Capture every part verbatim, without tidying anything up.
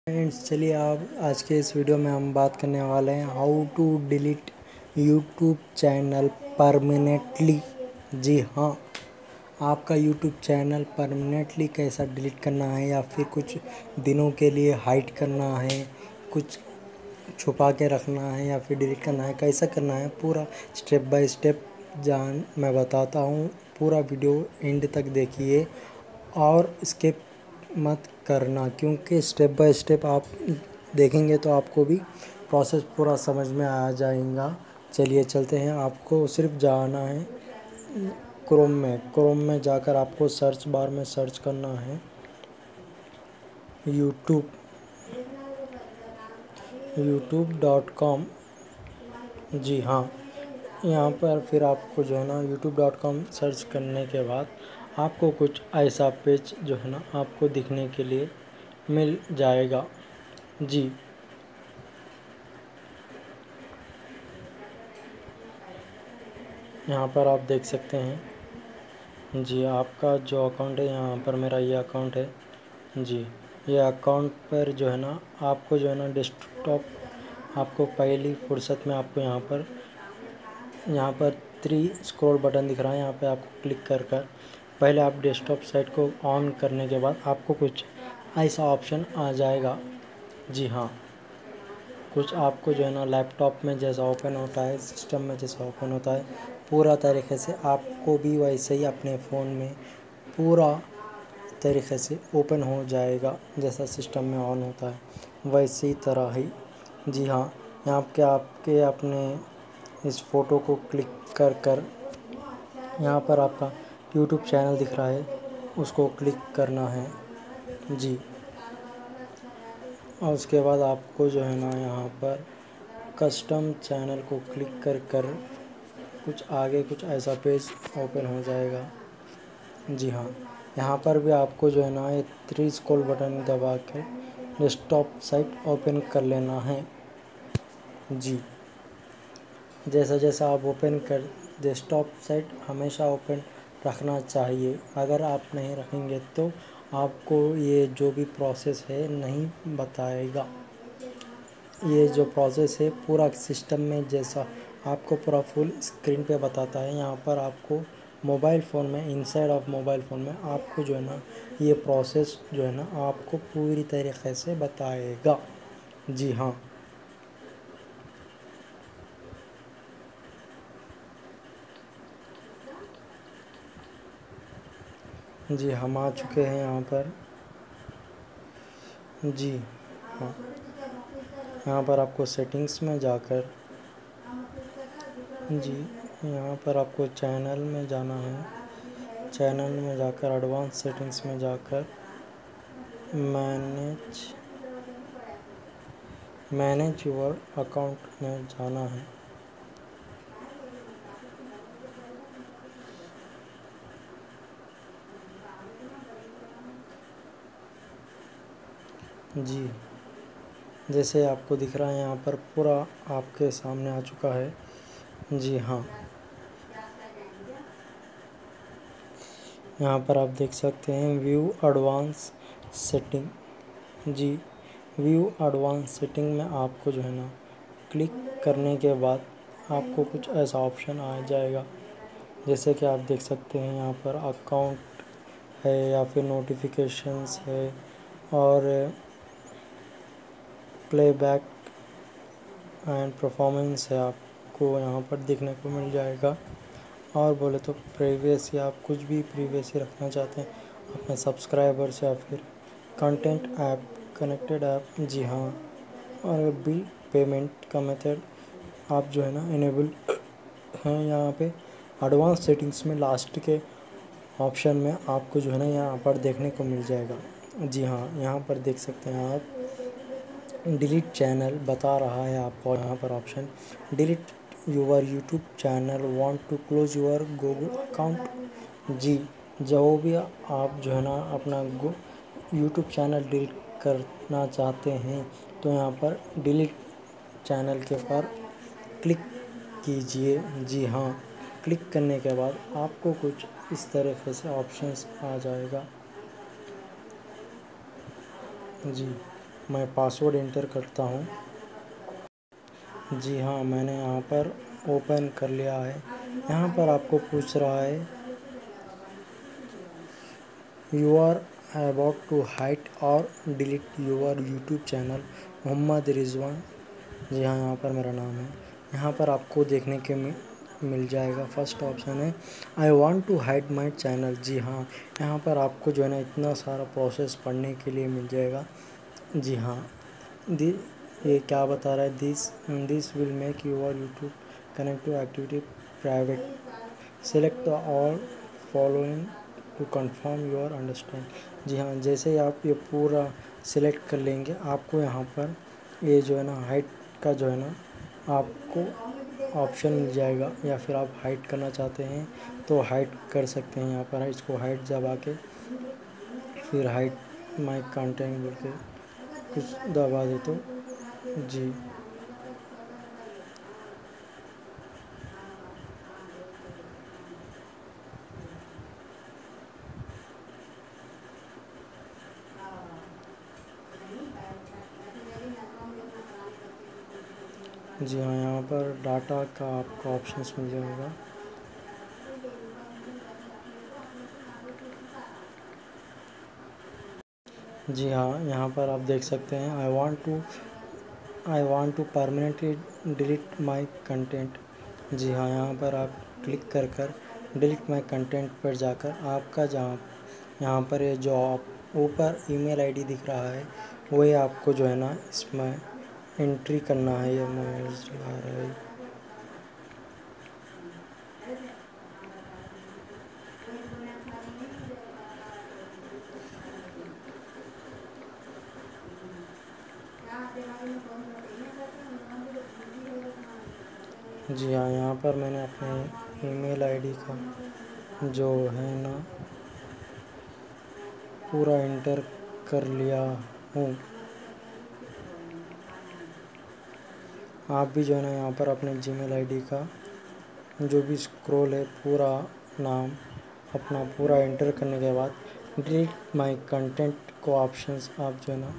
Friends, चलिए आप आज के इस वीडियो में हम बात करने वाले हैं how to delete YouTube channel permanently. जी हाँ, आपका यूट्यूब चैनल परमानेंटली कैसा डिलीट करना है या फिर कुछ दिनों के लिए हाइड करना है, कुछ छुपा के रखना है या फिर डिलीट करना है, कैसा करना है, पूरा स्टेप बाय स्टेप जान मैं बताता हूँ। पूरा वीडियो एंड तक देखिए और स्किप मत करना, क्योंकि स्टेप बाय स्टेप आप देखेंगे तो आपको भी प्रोसेस पूरा समझ में आ जाएगा। चलिए चलते हैं। आपको सिर्फ जाना है क्रोम में क्रोम में जाकर आपको सर्च बार में सर्च करना है यूट्यूब यूट्यूब डॉट कॉम। जी हाँ, यहाँ पर फिर आपको जो है ना यूट्यूब डॉट कॉम सर्च करने के बाद आपको कुछ ऐसा पेज जो है ना आपको दिखने के लिए मिल जाएगा। जी, यहाँ पर आप देख सकते हैं। जी, आपका जो अकाउंट है, यहाँ पर मेरा ये अकाउंट है। जी, ये अकाउंट पर जो है ना आपको जो है ना डेस्कटॉप, आपको पहली फुर्सत में आपको यहाँ पर यहाँ पर थ्री स्क्रॉल बटन दिख रहा है, यहाँ पे आपको क्लिक कर कर पहले आप डेस्कटॉप साइट को ऑन करने के बाद आपको कुछ ऐसा ऑप्शन आ जाएगा। जी हाँ, कुछ आपको जो है ना लैपटॉप में जैसा ओपन होता है, सिस्टम में जैसा ओपन होता है, पूरा तरीके से आपको भी वैसे ही अपने फ़ोन में पूरा तरीके से ओपन हो जाएगा। जैसा सिस्टम में ऑन होता है वैसी तरह ही। जी हाँ, यहाँ पे आपके अपने इस फ़ोटो को क्लिक कर कर यहाँ पर आपका यूट्यूब चैनल दिख रहा है, उसको क्लिक करना है। जी, और उसके बाद आपको जो है ना यहाँ पर कस्टम चैनल को क्लिक कर कर कुछ आगे कुछ ऐसा पेज ओपन हो जाएगा। जी हाँ, यहाँ पर भी आपको जो है ना ये थ्री स्क्रॉल बटन दबा के डेस्कटॉप साइट ओपन कर लेना है। जी, जैसा जैसा आप ओपन कर डेस्कटॉप साइट हमेशा ओपन रखना चाहिए। अगर आप नहीं रखेंगे तो आपको ये जो भी प्रोसेस है नहीं बताएगा। ये जो प्रोसेस है पूरा सिस्टम में जैसा आपको पूरा फुल स्क्रीन पे बताता है, यहाँ पर आपको मोबाइल फ़ोन में, इनसाइड ऑफ मोबाइल फ़ोन में आपको जो है ना ये प्रोसेस जो है ना आपको पूरी तरीक़े से बताएगा। जी हाँ, जी हम आ चुके हैं यहाँ पर। जी हाँ, यहाँ पर आपको सेटिंग्स में जाकर, जी यहाँ पर आपको चैनल में जाना है। चैनल में जाकर एडवांस सेटिंग्स में जाकर मैनेज मैनेज योर अकाउंट में जाना है। जी, जैसे आपको दिख रहा है यहाँ पर पूरा आपके सामने आ चुका है। जी हाँ, यहाँ पर आप देख सकते हैं व्यू एडवांस सेटिंग। जी, व्यू एडवांस सेटिंग में आपको जो है ना क्लिक करने के बाद आपको कुछ ऐसा ऑप्शन आ जाएगा। जैसे कि आप देख सकते हैं यहाँ पर अकाउंट है या फिर नोटिफिकेशंस है और प्लेबैक एंड परफॉर्मेंस है, आपको यहाँ पर देखने को मिल जाएगा। और बोले तो प्रीवियस, या आप कुछ भी प्रीवियस ही रखना चाहते हैं अपने सब्सक्राइबर्स या फिर कंटेंट ऐप, कनेक्टेड ऐप। जी हाँ, और बिल पेमेंट का मेथड आप जो है ना इनेबल हैं यहाँ पे एडवांस सेटिंग्स में लास्ट के ऑप्शन में आपको जो है ना यहाँ पर देखने को मिल जाएगा। जी हाँ, यहाँ पर देख सकते हैं आप डिलीट चैनल बता रहा है आपको। यहाँ पर option delete your YouTube channel, want to close your Google account. जी, जो भी आप जो है ना अपना यूट्यूब चैनल डिलीट करना चाहते हैं तो यहाँ पर डिलीट चैनल के पर क्लिक कीजिए। जी हाँ, क्लिक करने के बाद आपको कुछ इस तरीके से ऑप्शंस आ जाएगा। जी, मैं पासवर्ड इंटर करता हूँ। जी हाँ, मैंने यहाँ पर ओपन कर लिया है। यहाँ पर आपको पूछ रहा है you are about to hide और delete your YouTube channel Mohammad Rizwan. जी हाँ, यहाँ पर मेरा नाम है। यहाँ पर आपको देखने के मिल जाएगा। फर्स्ट ऑप्शन है I want to hide my channel. जी हाँ, यहाँ पर आपको जो है ना इतना सारा प्रोसेस पढ़ने के लिए मिल जाएगा। जी हाँ, दी ये क्या बता रहा है, this this will make your YouTube connect to activity private, select the all following to confirm your understand. जी हाँ, जैसे ही आप ये पूरा सिलेक्ट कर लेंगे, आपको यहाँ पर ये जो है ना हाइड का जो है ना आपको ऑप्शन मिल जाएगा, या फिर आप हाइड करना चाहते हैं तो हाइड कर सकते हैं। यहाँ पर इसको हाइड दबा के फिर हाइड माय कंटेंट बोल के कुछ दबा दे तो जी जी हाँ, यहाँ पर डाटा का आपको ऑप्शंस मिल जाएगा। जी हाँ, यहाँ पर आप देख सकते हैं I want to I want to permanently delete my content. जी हाँ, यहाँ पर आप क्लिक कर कर डिलीट माय कंटेंट पर जाकर आपका जहाँ यहाँ पर ये जो आप ऊपर ईमेल आईडी दिख रहा है वही आपको जो है ना इसमें एंट्री करना है। ये मैं आ रहा है। जी हाँ, यहाँ पर मैंने अपने ईमेल आईडी का जो है ना पूरा इंटर कर लिया हूँ। आप भी जो है ना यहाँ पर अपने जीमेल आईडी का जो भी स्क्रॉल है पूरा नाम अपना पूरा इंटर करने के बाद डिलीट माय कंटेंट को ऑप्शंस आप जो है ना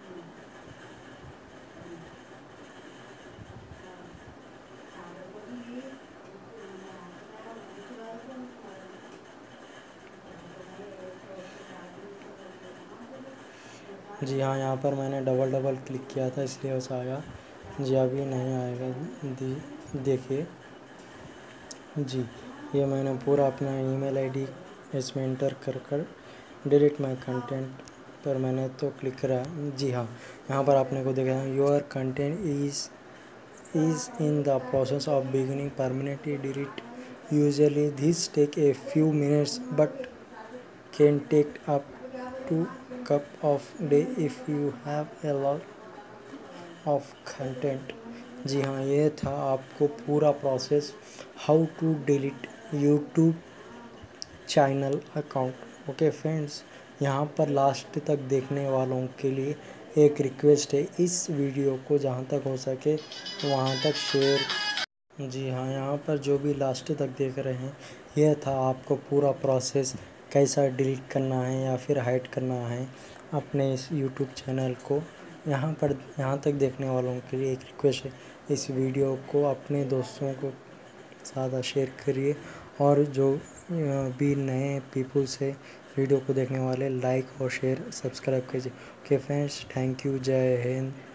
जी हाँ, यहाँ पर मैंने डबल डबल क्लिक किया था इसलिए वैसा आया। जी अभी नहीं आएगा। दी देखिए जी, ये मैंने पूरा अपना ईमेल आईडी इसमें इंटर कर कर डिलीट माय कंटेंट पर मैंने तो क्लिक करा। जी हाँ, यहाँ पर आपने को देखा your content is is in the process of beginning permanently delete. Usually this take a few minutes but can take up to cup of day if you have a lot of content. जी हाँ, ये था आपको पूरा process how to delete YouTube channel account. Okay friends, यहाँ पर last तक देखने वालों के लिए एक रिक्वेस्ट है, इस वीडियो को जहाँ तक हो सके वहाँ तक शेयर। जी हाँ, यहाँ पर जो भी लास्ट तक देख रहे हैं, यह था आपको पूरा प्रोसेस कैसा डिलीट करना है या फिर हाइड करना है अपने इस यूट्यूब चैनल को। यहाँ पर यहाँ तक देखने वालों के लिए एक रिक्वेस्ट है, इस वीडियो को अपने दोस्तों को ज़्यादा शेयर करिए, और जो भी नए पीपल्स है वीडियो को देखने वाले लाइक और शेयर सब्सक्राइब कीजिए। ओके फ्रेंड्स, थैंक यू, जय हिंद।